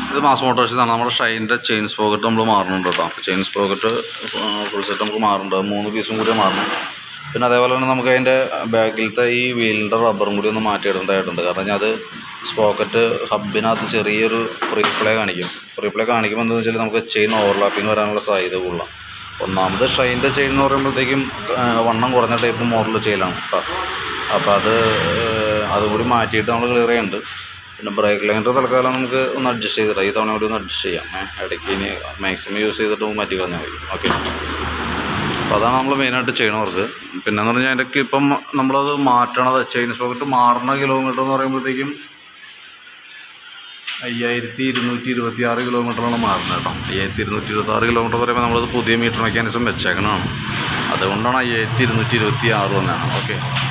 ഇത് മാസ് മോട്ടോഴ്സിനാണ്. നമ്മുടെ ഷൈൻ്റെ chain sprocket നമ്മൾ മാറുന്നുണ്ട് കേട്ടോ. ചെയിൻ സ്പോക്കറ്റ് ഫുൾ സെറ്റ് നമുക്ക് മാറുന്നുണ്ട്. 3 പീസും കൂടി മാറണം. പിന്നെ അതേപോലെ തന്നെ നമുക്ക് അതിൻ്റെ ബാക്കിലത്തെ ഈ വീലിൻ്റെ റബ്ബറും കൂടി ഒന്ന് മാറ്റിയിടേണ്ടതായിട്ടുണ്ട്. കാരണം അത് സ്പോക്കറ്റ് ഹബിനകത്ത് ചെറിയൊരു ഫ്രീ പ്ലേ കാണിക്കും. ഫ്രീ പ്ലേ കാണിക്കുമ്പോൾ എന്താണെന്ന് വെച്ചാൽ നമുക്ക് ചെയിൻ ഓവർലാപ്പിങ് വരാനുള്ള സാധ്യത കൂടുതലാണ്. ഒന്നാമത് ഷൈൻ്റെ ചെയിൻ എന്ന് പറയുമ്പോഴത്തേക്കും വണ്ണം കുറഞ്ഞ ടൈപ്പ് മോഡൽ ചെയിനാണ് കേട്ടോ. അപ്പോൾ അതുകൂടി മാറ്റിയിട്ട് നമ്മൾ ക്ലിയർ ചെയ്യുന്നുണ്ട്. പിന്നെ ബ്രേക്ക് ലൈനർ തൽക്കാലം നമുക്ക് ഒന്ന് അഡ്ജസ്റ്റ് ചെയ്തിടാം. ഈ തവണ കൂടി ഒന്ന് അഡ്ജസ്റ്റ് ചെയ്യാം. ഇടയ്ക്ക് ഇനി മാക്സിമം യൂസ് ചെയ്തിട്ട് മാറ്റി കളഞ്ഞാൽ മതി. ഓക്കെ, അപ്പോൾ അതാണ് നമ്മൾ മെയിനായിട്ട് ചെയ്യണ വർക്ക്. പിന്നെയെന്ന് പറഞ്ഞാൽ അതിൻ്റെ ഇപ്പം നമ്മളത് മാറ്റണത് ചെയിൻ സ്പോക്കറ്റ് മാറുന്ന കിലോമീറ്റർ എന്ന് പറയുമ്പോഴത്തേക്കും 5226 കിലോമീറ്ററാണ് മാറുന്നത് കേട്ടോ. 5226 കിലോമീറ്റർ എന്ന് പറയുമ്പോൾ നമ്മളത് പുതിയ മീറ്റർ മെക്കാനിസം വെച്ചേക്കണതാണ്. അതുകൊണ്ടാണ് 5226 വന്നതാണ്. ഓക്കെ.